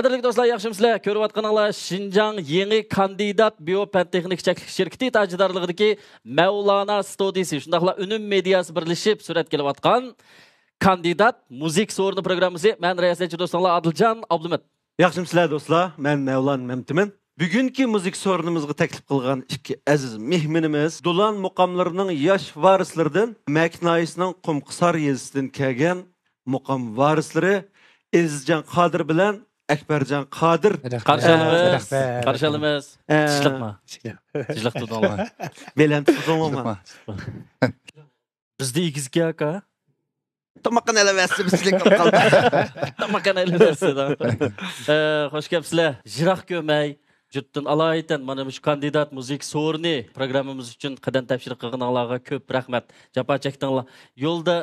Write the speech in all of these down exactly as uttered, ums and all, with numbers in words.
Qadrli do'stlar, yaxshimisizlar? Ko'rib atqaninglar Şinjan yangi kandidat biopen texnik şirkati tajdarligidagi Mevlana studiyasi, shundaqla Unum mediasi birlashib surat kelib atgan kandidat muzik so'rini programmasi. Men riyosatchi do'stlar Adiljon Abdumat. Yaxshimisizlar do'stlar? Men Mevlan Memtimin. Bugungi muzik so'rinimizga taklif qilgan ikki aziz mehmonimiz Do'lan muqamlarining yosh varislaridan Maknoyisning Qumqisar yezisidan kelgan muqam varislari Ezizjon Qodir bilan Akbarjon Qodir qarşılamız. Qarşılamız. Tishliqma. Tishliq tutinglar. Belan tutinglar. Bizda igizga aka. Tamaqan elevasi bizlik qoldi. Tamaqan elevasi. Eh, xo'sh kelibsizlar. Jiroq ko'may. Jutdan alaydan mana shu kandidat muzik so'rini programmamiz uchun qadam topshiriq qilganlarga ko'p rahmat. Japa chekdinglar. Yo'lda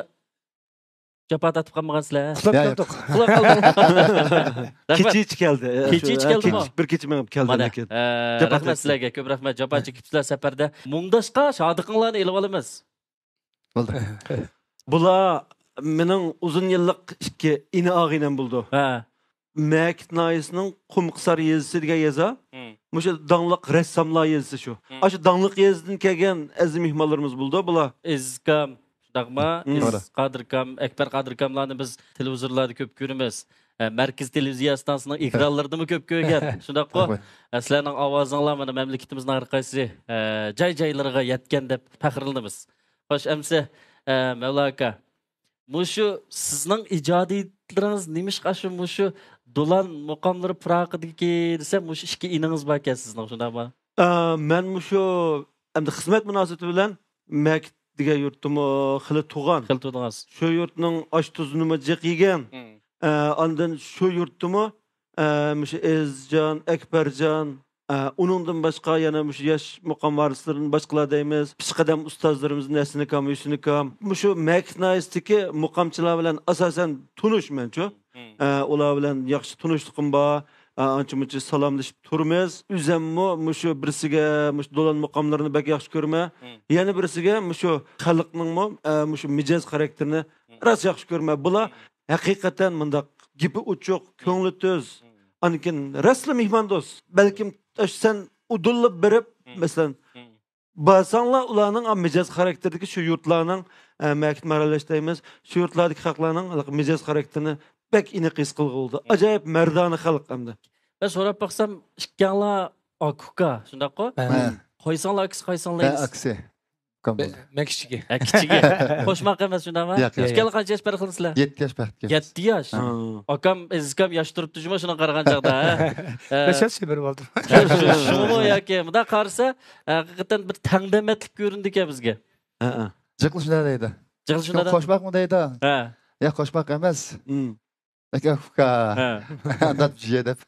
japa tatib qolmagansizlar. Uxlab qoldik. Uxlab qoldik. Kechich keldi. Kechich keldimi? Bir kecha men keldim ekan. Rahmat sizlarga, ko'p rahmat. Japa chekibsizlar safarda. Mungdashqa shodiqinglarni elib olamiz. Bo'ldi. Bular mening uzun yillik ikki ini og'inam bo'ldi. Ha. Maknoyisning Qumqisar yezisi degan yeza. Mushu dangliq rassamlar yezisi shu. Ashu dangliq yezidan kelgan aziz mehmonlarimiz bo'ldi bular. Ezkam, shundaqmi? Ez Qodirkam, Akbar Qodirkamlarni biz televizorlarda ko'p ko'ramiz. Markaz televiziya stansiyasining ekranlaridami ko'p ko'rgan. Shundaqmi? Sizlarning ovozinglar mana mamlakatimizning har qaysi joy-joylariga yetgan deb faxrlanamiz. Xo'sh, amsa Mavla aka, mushu sizning ijodiyatlaringiz nimishqa shu mushu Do'lan muqamlari Praqadagi desa mushu ikki iningiz bor ekan sizning, shundaqmi? Men mushu endi xizmat munosabati bilan Mak degan yurtimi xili tug'an. Xil tudingiz. Shu yurtning osh tuzini jiq yegan. Ondan shu yurtimi mushu Ezjon, Akbarjon, uningdan boshqa yana mushu yosh muqam varislarini boshqalar deymiz. Pishqadam ustozlarimiz Nasinikam, Yusunikam. Mushu Maknoyisdagi muqamchilar bilan asosan tunish menchu. Ular bilan yaxshi tunishliqim bor. Ancha-muncha salomlashib turmiz. O'zimmi mushu birisiga mushu Do'lan muqamlarini bak yaxshi ko'rma. Yana birisiga mushu xalqning mushu mijoz xarakterini rost yaxshi ko'rma. Bular haqiqatan mundaq gipi uchuq, ko'ngli to'z. Anikin rasli mehmondo'st. Balkim sen udullab berib, masalan, basanglar ularning mijoz xarakterdagi shu yurtlarning makit marallashdaymiz. Shu yurtlardagi xalqlarning mijoz xarakterini bek iniq his qilg'ildi. Ajoyib mardona xalq hamda. Ben so'rab baqsam, ikkanglar akuka, shundaqmi? Qo'ysanglar aksi, qo'ysanglar. Aksi. Men kichigi. Kichigi. Qo'shmaq emas, shundaqmi? Ikkanglar qancha yosh farqlisizlar? yetti yosh farq. yetti yosh. Akam, ezkam yosh turibdi, shuna shuna qaragan chaqda, ha. besh yosh bir bo'ldi. Shuni yoki, bunda qarasa, haqiqatan bir tangdamatlik ko'rindi ekan bizga. Ha. Jiqil shunday deydi. Jiqil shunday. Qo'shmoqmi deydi? Ha. Ya qo'shmoq emas. Aka fuka. Andat jiya deb.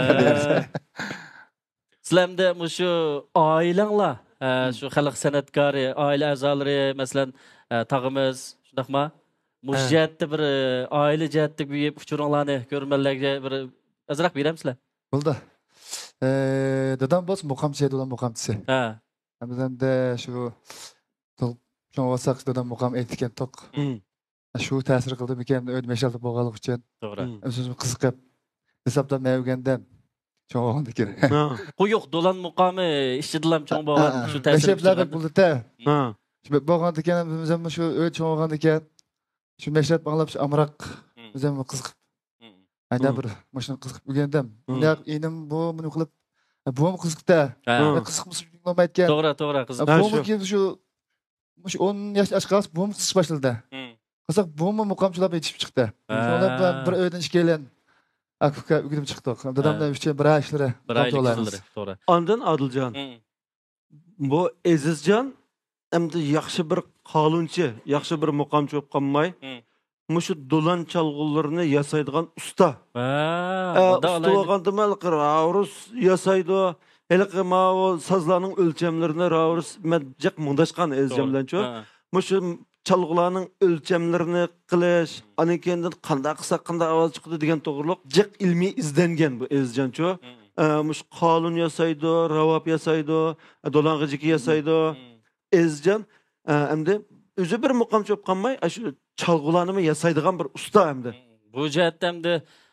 Sizlarda mushu oilanglar, shu xalq san'atkori, oila a'zolari, masalan, tag'imiz, shundaqmi? Mush jihatda bir oila jihatda bu uchuringlarni ko'rmanlarga bir azroq beramsizlar? Bo'ldi. Eh, dadam bo'lsa muqamchi, Do'lan muqamchisi. Ha. Bizda shu Cho'ng'osaq dadam muqam aytgan toq. Shu ta'sir qildi ekan o'zim yashalib bo'lganlik uchun. To'g'ri. O'zim qiziqib hisobdan mevgandan cho'ng'on ekan. Qo'yuq Do'lan muqami ishidilam cho'ng bo'lgan shu ta'sir. Meshablar bo'ldi-da. Ha. Shu bo'lgan ekan o'zim shu o'z cho'ng'on ekan. Shu meshlab bog'lab shu amroq o'zim qiziqib. Ayda bir mashina qiziqib bo'lgandim. Ular enim bu buni qilib bu ham qiziqda. Qiziqmiz aytgan. To'g'ri, to'g'ri qiziq. Bu shu shu o'n yosh ashqas bu ham qiziq boshladi. Qiziq bu mu muqamchilar yetishib chiqdi. Shunda bilan bir o'ydan ishkelan akuka o'g'lim chiqdi. Dadamdan uchun bir ishlari. Bir ishlari, to'g'ri. Ondan Adiljon. Bu Ezizjon endi yaxshi bir qonunchi, yaxshi bir muqamchi bo'lib qolmay, mushu Do'lan chalg'ularini yasaydigan usta. Ha, usta bo'lganda Ravrus yasaydi. Haliqi ma o sazlarning o'lchamlarini Ravrus majaq mundashgan Ezizjon bilanchu. Mushu çalgılarının ölçemlerini qilish, anikendan qanday qilsa qanday ovoz chiqdi degan to'g'riliq jiq ilmiy izlangan bu Ezjoncho. Mush qonun yasaydi, ravab yasaydi, do'lang'ijiki yasaydi. Ezjon endi o'zi bir muqamchi bo'lib qolmay, shu çalgılarni yasaydigan bir usta endi. Bu jihatda endi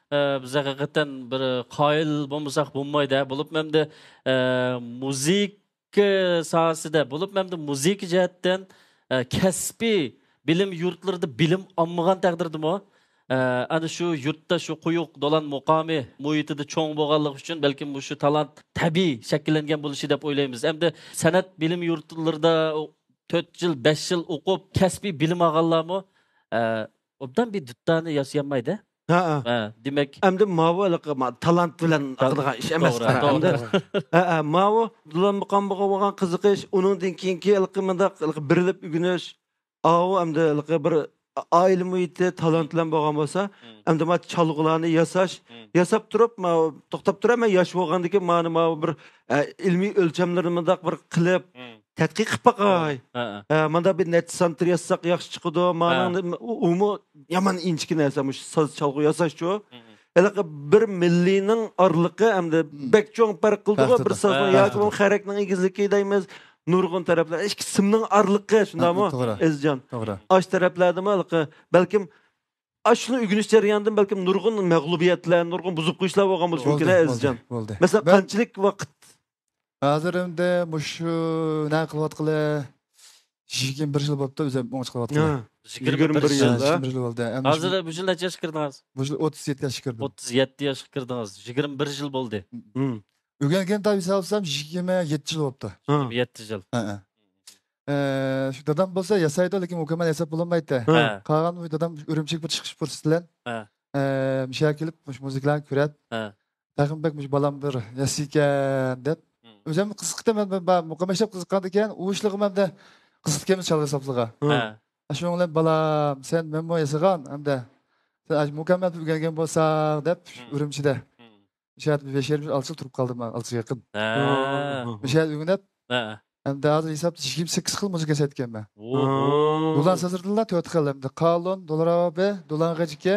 biz hakikaten bir qayil bo'lmasak bo'lmaydi. Bo'lib memde müzik sahasida bo'lib memde müzik jihatdan kasbiy bilim yurtlarida bilim olmagan taqdirdimi? Ana shu yurtda shu quyuq dolan muqami muhitida cho'ng bo'lganligi uchun balkim bu shu talant tabiiy shakllangan bo'lishi deb o'ylaymiz. Hamda san'at bilim yurtlarida to'rt yil, besh yil o'qib kasbiy bilim olganlarmi obdan bir duttani yasayamaydi. Ha, ha. Demek Hamda mavu talant bilan qilgan ish emas. Hamda ha, ha, mavu dolan muqam bo'lgan qiziqish, uningdan keyingi ilqimida birilib o'rganish, avu hamda bir aile muhiti talant bilan bo'lgan bo'lsa, hamda ma çalgılarni yasash, yasab turib, ma to'xtab turaman yosh bo'lgandan keyin mani ma bir ilmiy o'lchamlarimni bir qilib tadqiq qilib baqay. Manda bir net santr yasak yaxshi chiqadi. Mani umu yaman inchkina yasamış saz çalgı yasash-chu. Elaqa bir millining orliqi hamda bek cho'ng farq qildi-ku bir sazning yoki bu xarakning egizligi deymiz. Nurg'un taraflar, ikki simning orliqi shundami? Ezjon. To'g'ri. Ash taraflardami balkim ashuni o'rganish jarayonidan balkim nurg'un mag'lubiyatlar, nurg'un buzuq qo'yishlar bo'lgan bo'lishi mumkin Ezjon. Masalan, qanchalik vaqt hozir endi shu nima qilyaptqili yigirma bir yil bo'libdi o'zim o'qish qilyapti. yigirma bir yil. yigirma bir yil bo'ldi. Hozir bu yil necha yoshga kirdingiz? Bu yil o'ttiz yetti yoshga kirdim. o'ttiz yetti yoshga kirdingiz. yigirma bir yil bo'ldi. O'rgangan tabi hisoblsam yigirma yetti yil bo'libdi. yigirma yetti yil. Ha. Ee, şu dadam bo'lsa yasaydi, lekin mukammal yasab bo'lmaydi. Qolgan u dadam Urumchiga bir chiqish fursati bilan ee misha kelib, mush muziklarni ko'rib, taqinbek mush balam bir yasaykan deb o'zim qiziqdim, men mukammal ishlab qiziqqan ekan, u ishlig'imda qiziqganmiz chalg'i hisobliga. Shu bilan balam, sen men bu yasagan hamda sen mukammal o'rgangan bo'lsang deb Urumchida Mishat besh yarim olti yil turib qoldim, olti yilga yaqin. Mishat o'rganib, hamda hozir hisobda yigirma sakkiz xil muzika aytganman. Dolan sazirdilar to'rt xil, hamda qalon, dolarabe, dolan g'ajika,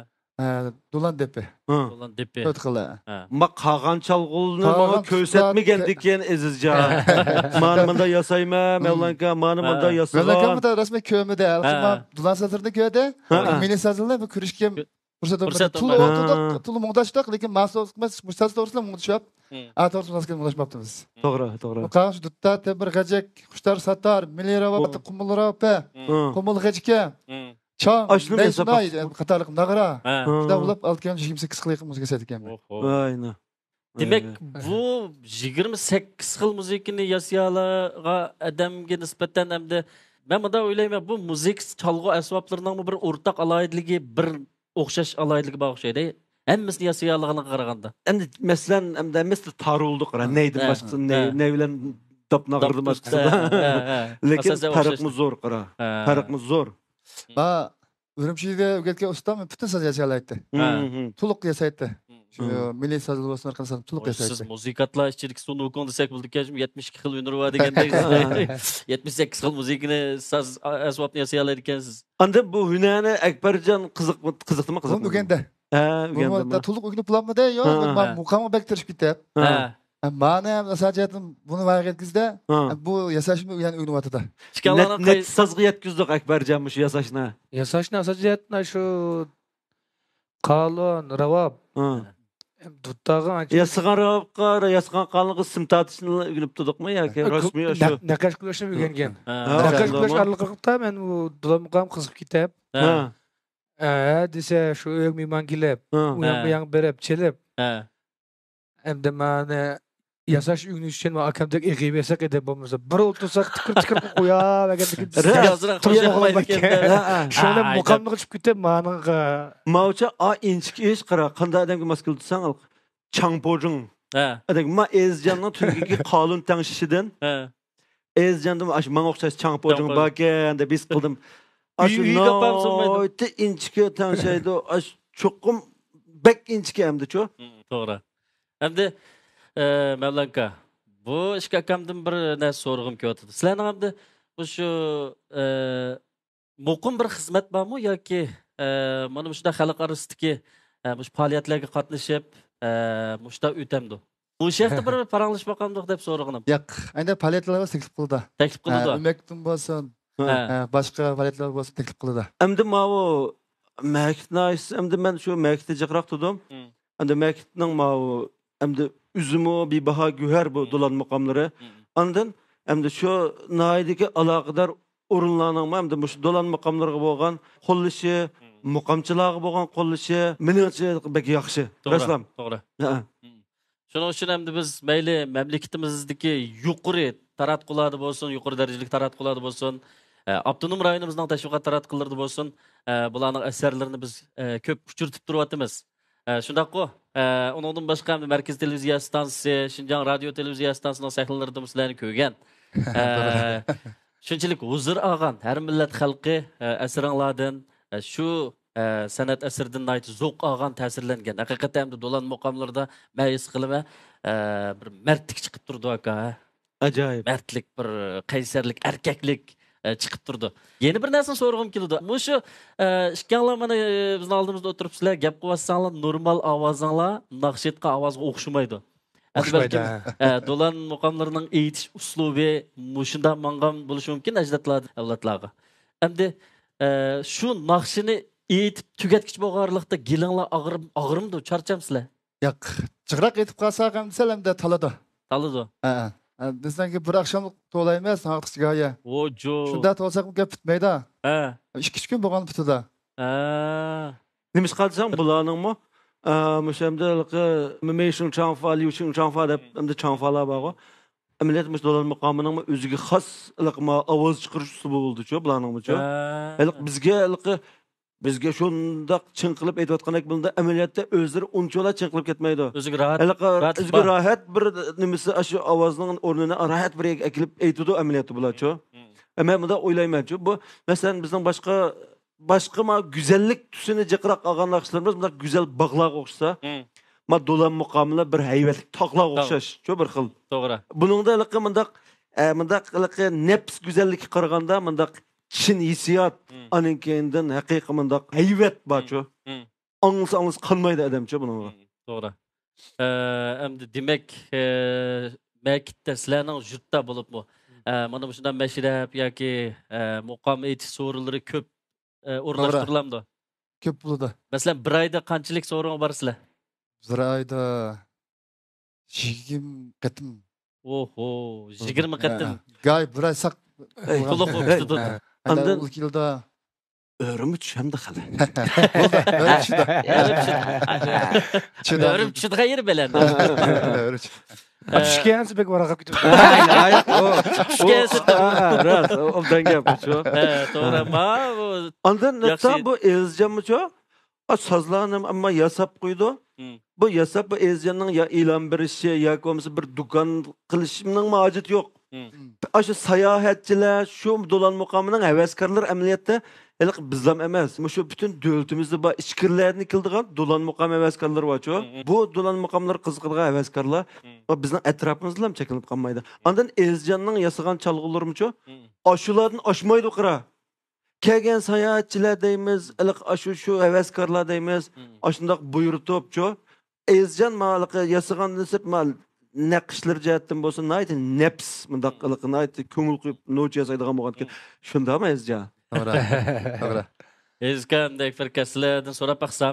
dolan depe. Dolan depe. to'rt xil. Ma qolgan chalg'ulni menga ko'rsatmagan ekan Azizjon. Mani bunda yasayma, Mevlanka mani bunda yasagan. Mevlanka bunda rasmiy ko'mida, alqima dolan sazirni ko'rdi. Meni sazirlar bu ko'rishga fursat bo'ldi. Tul o'tdiq, tul muhdajdiq, lekin mahsus emas, muhtaj to'g'risida muhdajab. A to'g'risida muhdajmabmiz. To'g'ri, to'g'ri. Qarshi dutta temir g'ajak, qushlar satar, milirava, qumulrapa, qumul g'ajika. Chang, Beysnay qatorliq nag'ra. Shunda ulab olgan yigirma sakkiz xil muzika aytganman. Ayni. Demek bu yigirma sakkiz xil muzikani yasayalaga odamga nisbatan hamda men bunda o'ylayman, bu muzik chalg'u asboblarining bir o'rtaq aloyidligi, bir o'xshash aloyidligi bor o'xshaydi. Hammasini yasayalaganiga qaraganda. Endi masalan, hamda misli taruldi qara, neydi boshqasi, ne bilan topnag'irdi boshqasi. Lekin farqimiz zo'r qara. Farqimiz zo'r. Ba Urumchiga o'rgatgan ustam butun so'z yasalaydi. To'liq yasaydi. Shu milliy sazloslar qilsam to'liq yasaydi. Siz muzikatlar ichirki sunu o'qon desak bo'ldi ekan, yetmish ikki xil unur va degandek yetmish sakkiz xil muzikani saz asbobni yasayalar ekansiz. Endi bu hunarni Akbarjon qiziq qiziqdimi qiziq? O'rganda. Ha, o'rganda. Da to'liq o'rganib bulanmadi, yo'q, men muqamga bektirib ketib. Ha. Mani asajatim buni vaqtgizda bu yasashni ya'ni o'rganatdi. Net sazga yetkizdik Akbarjon shu yasashni. Yasashni asajatna shu qalon, ravab. Duttag'an yasgan ravabqa, yasgan qalonga sim tatishni o'rganib turdikmi yoki rasmiy shu naqash qilishni o'rgangan. Naqash qilish arqalikda men u dolamqam qiziqib ketib. Ha. Ha, desa shu o'rgmayman kelib, u yang berib, chelib. Ha. Endi meni yasash o'rganish uchun men akamdek egib yasak edi bo'lmasa, bir o'tirsak tikir-tikir qo'yar ekan. Shuni muqamni qilib ketib, meniga Mavcha a inchki ish qara, qanday odamga maskul tutsang, Changpojing. Ha. Adak ma Ezjonning tungi qalin tangshishidan. Ha. Ezjondan ash menga o'xshash Changpojing bor ekan deb his qildim. Ashu no'yte inchki tangshaydi, ash cho'qim bek inchki hamda-chu. To'g'ri. Hamda Mevlanka, bu ishga akamdan bir narsa so'rag'im kelyapti. Sizlarning hamda shu muqim bir xizmat bormi yoki mana shunda xalq orasidagi bu faoliyatlarga qatnashib, mushta o'tamdi? Bu yerda bir paranglish boqamdiq deb so'rag'im. Yo'q, aynan faoliyatlar taklif qildi. Taklif qildi. Umektim bo'lsin, boshqa faoliyatlar bo'lsin taklif qildi. Endi mavu Mäkitnäs hem de men şu mäkite jaqraq tudum. Hem de mäkitning ma hem de üzümü bir baha güher bu dolan makamları. Andan hem de şu naideki alaqadar orunlanan hem de şu dolan makamlarga bolgan qollışı, muqamçılığa bolgan qollışı meningçe bek yaxşı. Raslam. To'g'ri. Şuning uchun hamda biz mayli mamlakatimizdagi yuqori taratqularda bo'lsin, yuqori darajalik taratqularda bo'lsin, avtonom rayonimizning tashviqot taratqularida bo'lsin, bularning asarlarini biz ko'p uchirtib turyapmiz. Shundaqku, undan boshqa ham Markaz televiziya stansiyasi, Şinjan radio televiziya stansiyasining sahnalarida sizlarni ko'rgan. Shunchalik huzur olgan har millat xalqi asringlardan shu san'at asridan nayt zo'q olgan ta'sirlangan. Haqiqatan ham dolan muqomlarda mayis qilma bir mardlik chiqib turdi aka. Ajoyib. Mardlik, bir qaysarlik, erkaklik chiqib turdi. Yeni bir narsani so'rag'im keldi. Mushu ishkanlar mana bizning oldimizda o'tiribsizlar, gap qilyapsizlar, normal ovozinglar naqshetqa ovozga o'xshamaydi. O'xshamaydi. Dolan muqomlarining aytish uslubi mushunda mangan bo'lishi mumkin ajdodlar avlodlarga. Endi shu naqshini eğitip tüketkich bolgarlıkta gilinglar ağırım ağırımdı, charchamsizlar. Yo'q, jiqroq etib qolsak ham desam ham talada. Talada. Ha. Desang ki bir akşamlık to'la emas, haqqiqchi go'ya. O jo. Shunda to'lsak gap bitmaydi. Ha. ikki kun bo'lgan bitdi. Ha. Nimiz qalsam bularningmi? Müşemdelki memeşin çanfa, liuşin çanfa dep hem de çanfalar bağı. Ameliyatmış dolan makamının özüge xas ılıqma avaz çıqırış üslubu boldu ço bularningmi ço. Iliq bizge iliq bizge şundaq çınqılıp aytayotganak bunda ameliyatda özleri unchola çınqılıp ketmeydi. Özüge rahat. Iliq özüge rahat bir nimisi aşı avazının ornuna rahat bir ekilip aytudu ameliyatı bular ço. Ama bunda oylayman ço. Bu mesela bizden başka başka ma güzellik tüsünü jiqraq algan naqshlarimiz bunda güzel bağlaq oqsa. Ma dolan muqamına bir hayvetlik taqlaq oqshash ço bir xil. To'g'ri. Buningda iliq mundaq mundaq iliq nefs güzellik qaraganda mundaq Çin hissiyat anınkinden haqiqi mundaq hayvet baço. Anglasa anglas qanmaydı adamço buningga. To'g'ri. Endi demek makitda sizlarning yurtda bo'libmi? Mana bu shundan mashrab yoki muqom aytish so'rinlari ko'p o'rnaштырыламды. Ko'p bo'ladi. Masalan, bir oyda qanchalik so'rin borsizlar? Bir oyda yigirma qatim. Oho, yigirma qatim. Gay bir oy saq to'liq bo'lib tutdi. Andan bu kilda örümü düşəmdi xələ. Örüm düşüdü xəyir belən. Düşkənsi bek varaqab gidiyor. Aynen, o. Düşkənsi. Ras, ondan yapmışo. Doğru ma. Andan tam bu ezcanmışo. Sazlanım ama yasap qoydu. Bu yasap bu ezcanның ya ilan berişi ya komisi bir dukan qilishimning majit yo'q. Aşı sayahatçiler şu dolan muqamının həvəskarlar əməliyyatda iliq bizlam emas. Şu bütün dövlətimizdə ba işkirlərini kildigan dolan muqam həvəskarlar var ço. Bu dolan muqamlar qızıqlığa həvəskarlar bizning ətrafımızda ham çəkilinib qalmaydı. Ondan Ezcanның yasıgan çalğılarımı ço. Aşulardan aşmaydı qıra. Kelgen sayahatçiler deyimiz, iliq aşı şu həvəskarlar deyimiz. Aşındaq buyurtup ço. Ezcan malıqı yasıgan nisib mal naqshlar jihatdan bo'lsa, nayt nefs mundaq qiliq nayt ko'ngil qo'yib noch yasaydigan bo'lgan. Shundami Ezcan? To'g'ri. To'g'ri. Ezgandek firkaslardan so'rab baqsam,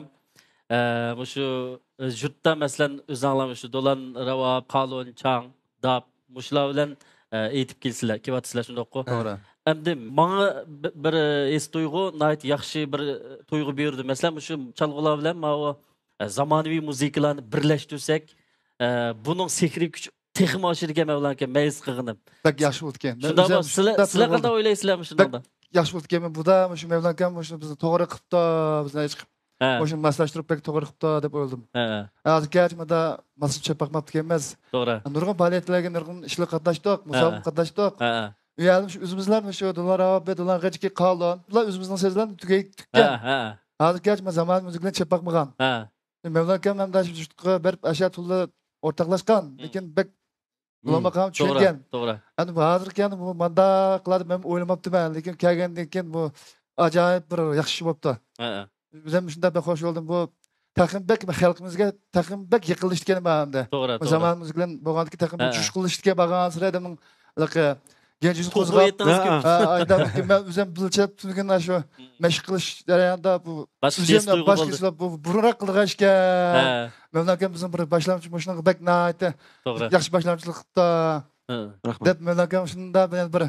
shu yurtda masalan o'zinglar shu dolan ravab, qalon, chang, dab, mushlar bilan aytib kelsizlar, kevatsizlar shundoqku. To'g'ri. Endi menga bir es tuyg'u, nayt yaxshi bir tuyg'u berdi. Masalan, shu chalg'ular bilan ma zamonaviy musiqalarni birlashtirsak, bunun sehri gücü texmi oshirgan Mevlanka mayiz qilganım. Bak yaxshi o'tgan. Shunda sizlar sizlar qanday o'ylaysizlarmi shunda? Yaxshi o'tgan. Bu da shu Mevlanka shu bizni to'g'ri qilibdi, bizni chiqib. O'sha maslashtirib bek to'g'ri qilibdi deb o'yladim. Ha. Hozir gerçekten masal chapaqmabdi emas. To'g'ri. Nurg'un faoliyatlarga nurg'un ishlar qatnashdik, musobaqa qatnashdik. Ha. Uyalım şu özümüzler mi şu dolar abi dolar kaçki kalon. Bunlar özümüzden sezlen tükey tükken. Ha ha. Hozir gerçekten zaman müzikten chapaqmagan. Ha. Mevlanka hem daş jurtqa berib aşağı tulla ortaqlashgan, lekin bek bulamaqam tushungan. To'g'ri. Endi hozirgan bu manda qiladi men o'ylamabdiman, lekin kelgandan keyin bu ajoyib bir yaxshi bo'libdi. Ha. Biz ham shunday bir xo'sh bo'ldim bu taqinbek xalqimizga taqinbek yiqilishgan ma'noda. To'g'ri, to'g'ri. Zamonimiz bilan bo'lganki taqinbek tush qilishga bo'lgan sira demin liqi genç yüz Topu kozgap. etiniz köp. Ayda ben üzem bilçep tülgen şu meşk kılış jarayanda bu Başka üzemden ses duygu başka oldu. işler bu bururak kılgaşka. He, Mevlakem bizim bir başlamçı maşına bek naite. doğru. Yaxşı başlamçılıkta He. Rahmat. dep mevlakem şunda ben bir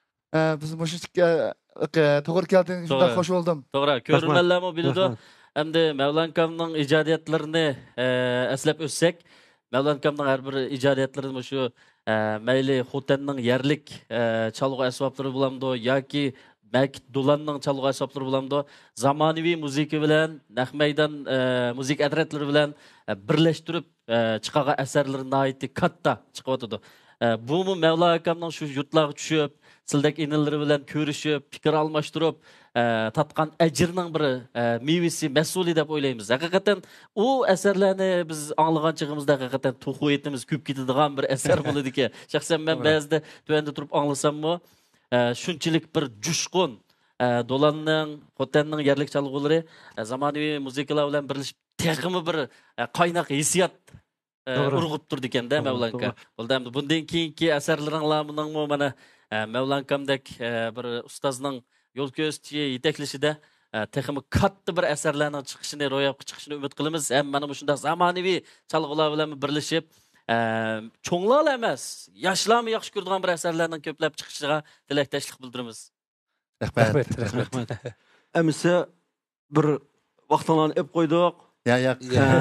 biz maşıkka toğır geldin şunda Doğru. hoş oldum. Doğru. Körülmelerimi biliyordu. Rahmat. Hem de Mevlankam'ın icadiyatlarını e, eslep össek, Mevlankam'ın her bir icadiyatlarını şu e, meyli Huten'nin yerlik e, çalgı esvapları bulamdı, yaki Mek Dulan'ın çalgı esvapları bulamdı. Zamanevi müziki bilen, Nahmeydan e, müzik edretleri bilen e, birleştirip e, çıkağa eserlerine ait katta çıkıvatıdı. E, bu mu Mevlankam'ın şu yurtlağı düşüp, sildek inilleri bilen körüşüp, fikir almaştırıp, e, tatkan ecirinin biri e, mivisi, mesuli dep oylaymiz. Hakikaten o eserlerini biz anlagan çığımızda hakikaten tohu etimiz küp gitadigan bir eser buladı ki. Şahsen ben bazıda tövende turup anlasam mı, e, şunçilik bir cuşkun e, Dolan'ın, Hoten'nin yerlik çalgıları e, zamanı muzikalar bilen birleşip teğimi bir e, kaynak hissiyat e, urgup durdu iken de Mevlanka. Oldu bundan keyinki eserlerin lamının mı bana e, Mevlankam'dek e, bir ustazının yol gösterici yeteklişide e, teximi kattı bir eserlerinin çıkışını, royapkı çıkışını ümit kılımız. Hem bana bu şunda zamanevi çalgılar bilen birleşip e, çoğlar emas, yaşlar mı yaxşı gördüğün bir eserlerinin köplep çıkışına dilekteşlik bildirimiz. Rahmet. Rahmat. Emse bir vaqtlarni ep qo'ydik. Ya ya.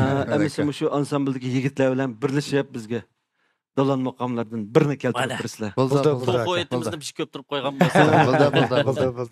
Emse şu ansambldagi yigitlar bilan birlashib bizga Dolan maqomlardan birini keltirib tursizlar. Bo'ldi, To'xu etimizni bir şey köp turib qo'ygan bo'lsa. Bo'ldi, bo'ldi, bo'ldi, bo'ldi.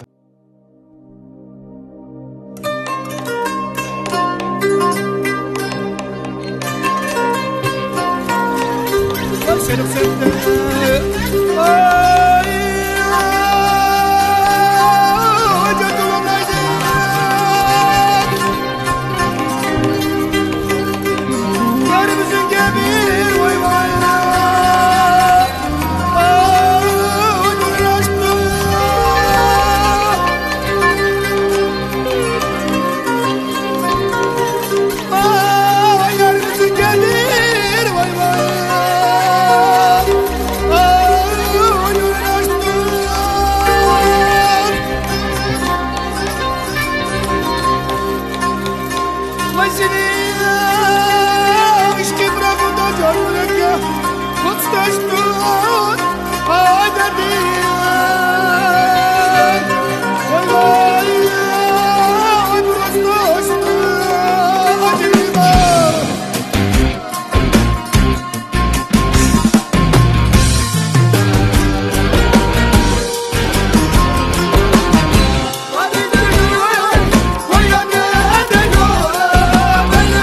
When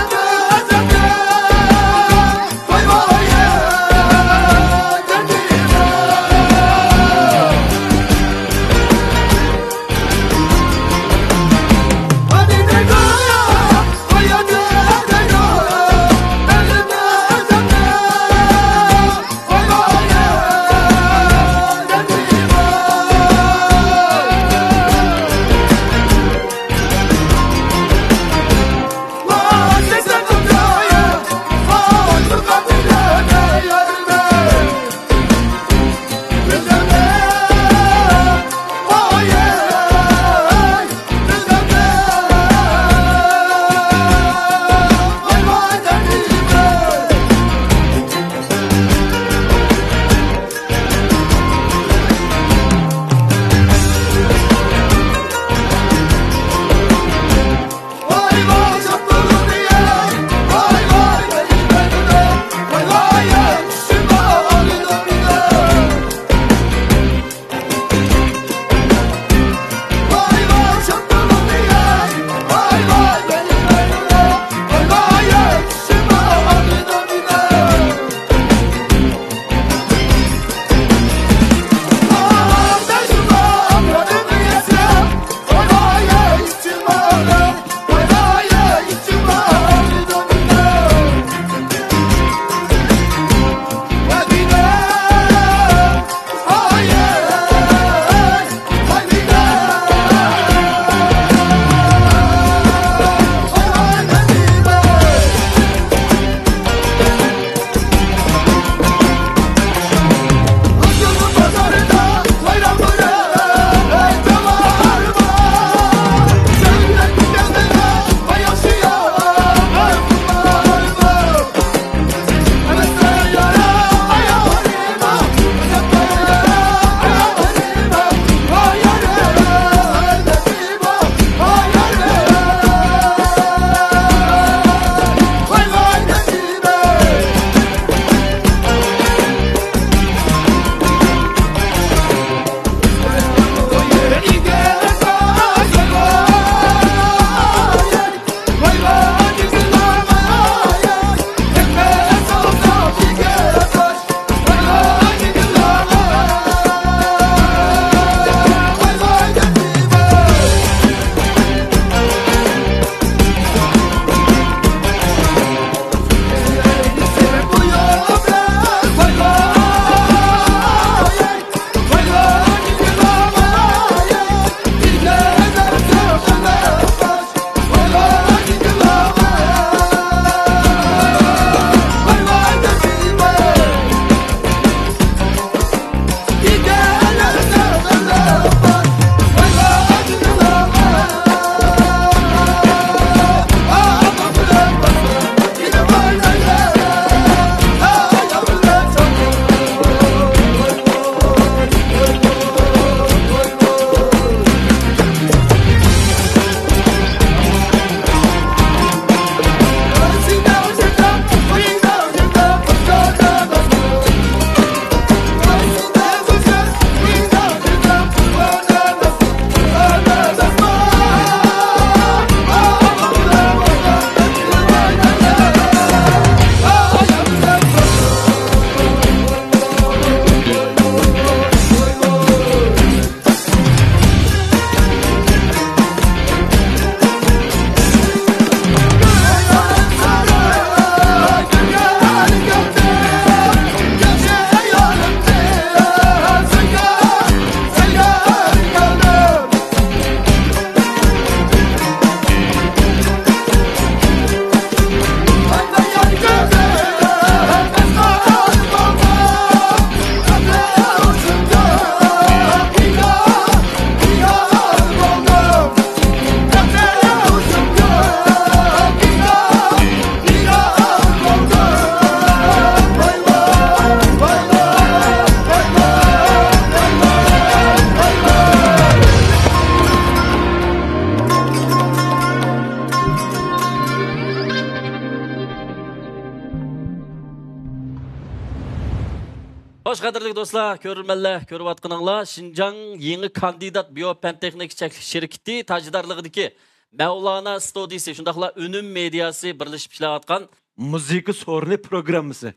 Hoş qadrli dostlar, görürmenler, görüp atqınыңlar. Şinjan yeni kandidat biopentexnik şirketi tacidarlığıdaki Mevlana Studiyasi, şundaqla Önüm Mediası birleşip işleyatqan Muziki sorunu programısı.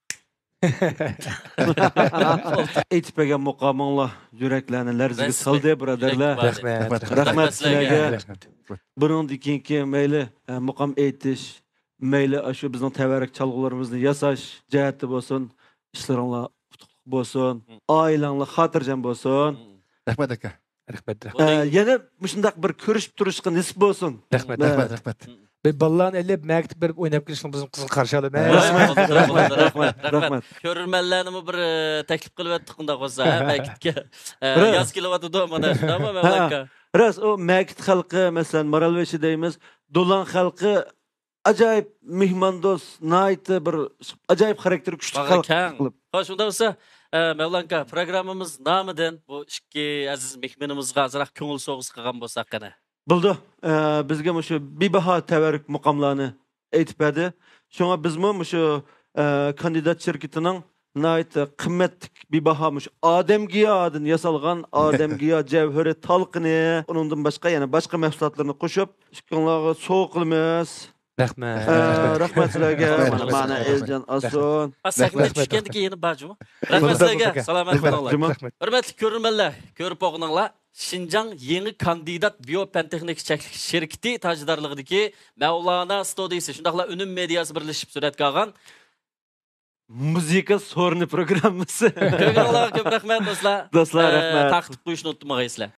Eytipegen muqamınla yüreklerini lerziga saldı, braderler. Rahmet. Rahmet sizlerge. Bunun dikinki meyli muqam eytiş, meyli aşı bizning tevarik çalgılarımızı yasaş, cəhətli bolsun, işlerinle tutuqluq bolsun, ailenle hatırcan bolsun. Rahmet aka. Rahmet. Yine müşündaq bir körüşüp turuşqa nisip bolsun. Rahmet. Rahmet, rahmet. Ben ballan elip məktub berip oynap girişin bizim kızıl karşıladı. Rahmet, rahmet, rahmet, rahmet. rahmet. Görürmenlerimi bir teklif qilib etdiqinda qo'sa, Mekitga. Yaz kelyapti mana shundami Mevlanka? Ras o Mekit xalqi, masalan, Maralveşi deymiz, Dolan xalqi acayip mihmandost, naiti bir acayip xarakteri kuchli Baga xalq kang. qilib. Xo'sh, unda bo'lsa, Mevlanka, programmamiz nomidan bu ikki aziz mehmonimizga azroq ko'ngil so'g'is qilgan bo'lsak qana. Bildi. Bizga shu bebaho tabarruk muqomlarni aytib berdi. Shunga bizmi shu kandidat şirketining naiti qimmatli bebaho shu odamgiyodan yasalgan odamgiyo javhari talqini, undan boshqa yana boshqa mahsulotlarni qo'shib, ishqonlarga so'q qilamiz. Rahmet. Rahmat sizlarga. Mana Eljan Ason. Asakni tushgandiki yeni bajmi? Rahmat sizlarga. Salomat bo'linglar. Hurmatli ko'rurmanlar, ko'rib o'qinglar. Şinjan yeni kandidat biopentexnik şirketi tacidarlığıdaki Mevlana Studiyasi, şundaqla Önüm Mediası birleşip suratga olgan Muzika sorunu programımızı. Ko'p rahmat do'stlar. Do'stlar, rahmat. Taqdim qo'yishni unutmag'aysizlar.